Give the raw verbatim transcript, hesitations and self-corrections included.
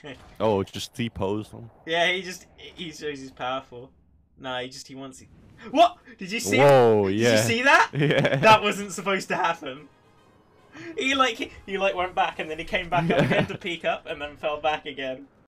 Oh, just T-pose him. Yeah, he just he shows he's powerful. Nah, he just he wants. What? Did you see? Whoa, Did yeah. you see that? Yeah. That wasn't supposed to happen. He like he, he like went back and then he came back up again to peek up and then fell back again.